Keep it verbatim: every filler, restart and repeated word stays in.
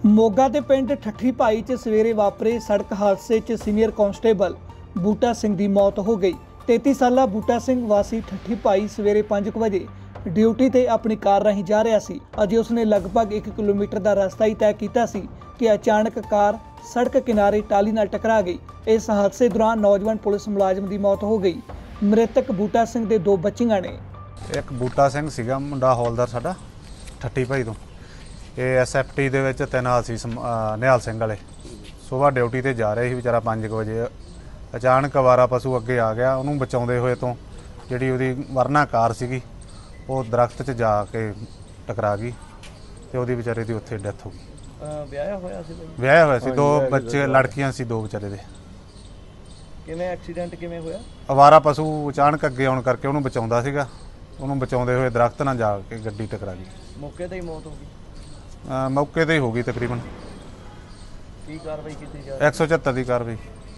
ਮੋਗਾ ਦੇ ਪਿੰਡ ਠੱਠੀ ਭਾਈ 'ਚ ਸਵੇਰੇ ਵਾਪਰੇ ਸੜਕ ਹਾਦਸੇ 'ਚ ਸੀਨੀਅਰ ਕਾਂਸਟੇਬਲ ਬੂਟਾ ਸਿੰਘ ਦੀ ਮੌਤ ਹੋ ਗਈ। ਤੇਤੀ ਸਾਲਾ ਬੂਟਾ ਸਿੰਘ ਵਾਸੀ ਠੱਠੀ ਭਾਈ ਸਵੇਰੇ ਪੰਜ ਵਜੇ ਡਿਊਟੀ ਤੇ ਆਪਣੀ ਕਾਰ ਰਾਹੀਂ ਜਾ ਰਿਹਾ ਸੀ। ਅਜੇ ਉਸਨੇ ਲਗਭਗ ਇੱਕ ਕਿਲੋਮੀਟਰ ਦਾ ਰਸਤਾ ਹੀ ਤੈਅ ਕੀਤਾ ਸੀ ਕਿ ਅਚਾਨਕ ਕਾਰ ਸੜਕ ਕਿਨਾਰੇ ਟਾਲੀ ਨਾਲ ਟਕਰਾ ਗਈ। ਇਸ ਹਾਦਸੇ ਦੌਰਾਨ ਨੌਜਵਾਨ ਪੁਲਿਸ ਮੁਲਾਜ਼ਮ ਦੀ ਮੌਤ ਹੋ ਗਈ। ਮ੍ਰਿਤਕ ਬੂਟਾ ਸਿੰਘ ਦੇ ਦੋ ਬੱਚੀਆਂ ਨੇ। ਇੱਕ ਬੂਟਾ ਸਿੰਘ ਸੀਗਾ ਮੁੰਡਾ ਹੌਲਦਾਰ ਸਾਡਾ ਠੱਠੀ ਭਾਈ ਤੋਂ। ਇਹ ਐਸ ਐਫ ਟੀ ਦੇ ਵਿੱਚ ਤੈਨਾਤ ਸੀ ਨਿਹਾਲ ਸਿੰਘ ਵਾਲੇ। ਸੁਬਾਹ ਡਿਊਟੀ ਤੇ ਜਾ ਰਹੇ ਸੀ ਵਿਚਾਰਾ ਪੰਜ ਵਜੇ। ਅਚਾਨਕ ਅਵਾਰਾ ਪਸ਼ੂ ਅੱਗੇ ਆ ਗਿਆ। ਉਹਨੂੰ ਬਚਾਉਂਦੇ ਹੋਏ ਤੋਂ ਜਿਹੜੀ ਉਹਦੀ ਵਰਨਾ ਕਾਰ ਸੀਗੀ ਉਹ ਦਰਖਤ 'ਚ ਜਾ ਕੇ ਟਕਰਾ ਗਈ ਤੇ ਉਹਦੀ ਵਿਚਾਰੇ ਦੀ ਉੱਥੇ ਡੈਥ ਹੋ ਗਈ। ਵਿਆਹਿਆ ਹੋਇਆ ਸੀ? ਵਿਆਹਿਆ ਹੋਇਆ ਸੀ, ਦੋ ਬੱਚੇ ਲੜਕੀਆਂ ਸੀ ਦੋ ਵਿਚਾਰੇ ਦੇ। ਕਿਵੇਂ ਐਕਸੀਡੈਂਟ ਕਿਵੇਂ ਹੋਇਆ? ਅਵਾਰਾ ਪਸ਼ੂ ਅਚਾਨਕ ਅੱਗੇ ਆਉਣ ਕਰਕੇ ਉਹਨੂੰ ਬਚਾਉਂਦਾ ਸੀਗਾ। ਉਹਨੂੰ ਬਚਾਉਂਦੇ ਹੋਏ ਦਰਖਤ ਨਾਲ ਜਾ ਕੇ ਗੱਡੀ ਟਕਰਾ ਗਈ। ਮੌਕੇ ਤੇ ਹੀ ਮੌਤ ਹੋ ਗਈ? ਮੌਕੇ ਤੇ ਹੀ ਹੋ ਗਈ ਤਕਰੀਬਨ। ਕੀ ਕਾਰਵਾਈ ਕੀਤੀ ਜਾ ਰਹੀ ਹੈ? ਇੱਕ ਸੌ ਚੁਹੱਤਰ ਦੀ ਕਾਰਵਾਈ।